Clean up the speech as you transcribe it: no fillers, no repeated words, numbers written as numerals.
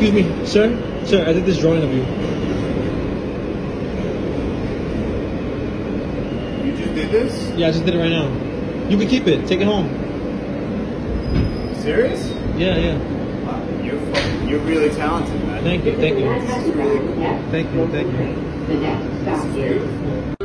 Excuse me, sir. Sir, I did this drawing of you. You just did this? Yeah, I just did it right now. You can keep it. Take it home. Serious? Yeah, yeah. Wow, you're really talented, man. Thank you, thank you. This is really cool. Thank you, thank you. This is beautiful.